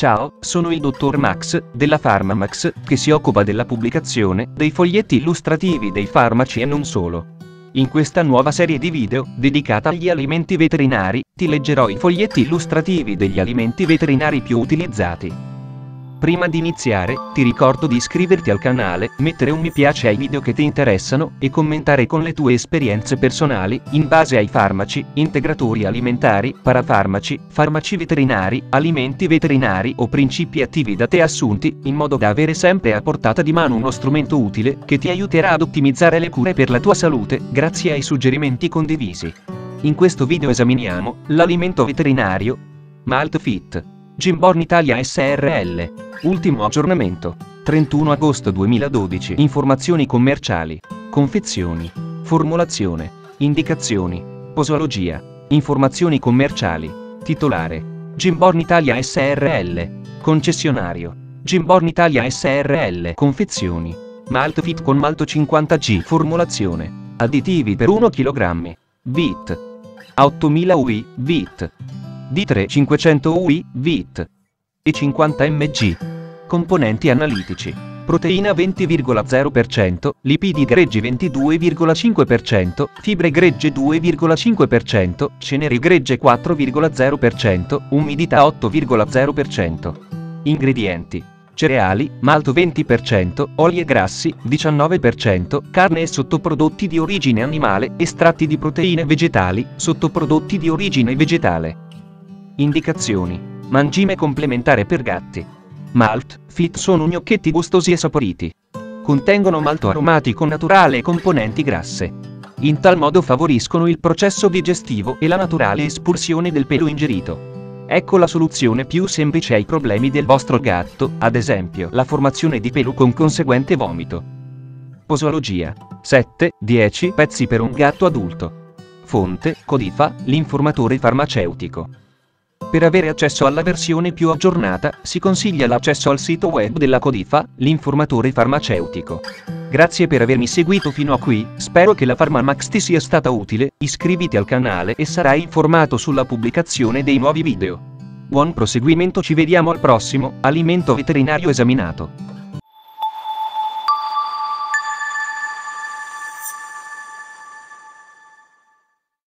Ciao, sono il dottor Max, della PharmaMax, che si occupa della pubblicazione dei foglietti illustrativi dei farmaci e non solo. In questa nuova serie di video, dedicata agli alimenti veterinari, ti leggerò i foglietti illustrativi degli alimenti veterinari più utilizzati. Prima di iniziare, ti ricordo di iscriverti al canale, mettere un mi piace ai video che ti interessano, e commentare con le tue esperienze personali, in base ai farmaci, integratori alimentari, parafarmaci, farmaci veterinari, alimenti veterinari o principi attivi da te assunti, in modo da avere sempre a portata di mano uno strumento utile, che ti aiuterà ad ottimizzare le cure per la tua salute, grazie ai suggerimenti condivisi. In questo video esaminiamo l'alimento veterinario Maltfit, Gymborn Italia SRL. Ultimo aggiornamento, 31 agosto 2012. Informazioni commerciali, confezioni, formulazione, indicazioni, posologia, informazioni commerciali, titolare, Gymborn Italia SRL, concessionario, Gymborn Italia SRL, confezioni, Maltfit con malto 50G, formulazione, additivi per 1 kg, VIT, a 8000 UI, VIT, D3 500 UI, VIT, e 50 mg. Componenti analitici: proteina 20,0%, lipidi greggi 22,5%, fibre gregge 2,5%, ceneri gregge 4,0%, umidità 8,0%. Ingredienti: cereali, malto 20%, oli e grassi 19%, carne e sottoprodotti di origine animale, estratti di proteine vegetali, sottoprodotti di origine vegetale. Indicazioni: mangime complementare per gatti. Maltfit sono gnocchetti gustosi e saporiti. Contengono malto aromatico naturale e componenti grasse. In tal modo favoriscono il processo digestivo e la naturale espulsione del pelo ingerito. Ecco la soluzione più semplice ai problemi del vostro gatto, ad esempio la formazione di pelo con conseguente vomito. Posologia: 7-10 pezzi per un gatto adulto. Fonte: Codifa, l'informatore farmaceutico. Per avere accesso alla versione più aggiornata, si consiglia l'accesso al sito web della Codifa, l'informatore farmaceutico. Grazie per avermi seguito fino a qui, spero che la PharmaMax ti sia stata utile, iscriviti al canale e sarai informato sulla pubblicazione dei nuovi video. Buon proseguimento, ci vediamo al prossimo alimento veterinario esaminato.